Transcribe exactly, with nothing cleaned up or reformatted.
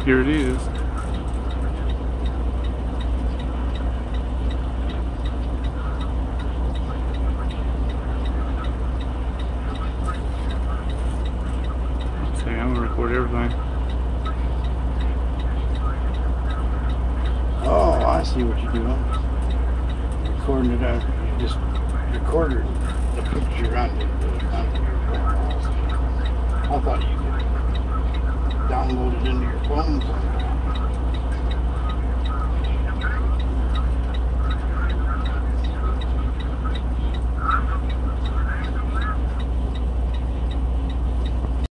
Here it is. See, I'm gonna record everything. Oh, I see what you're doing. Recording it out. You just recorded the picture on your, on your phone. I thought you could download it into your phone somehow.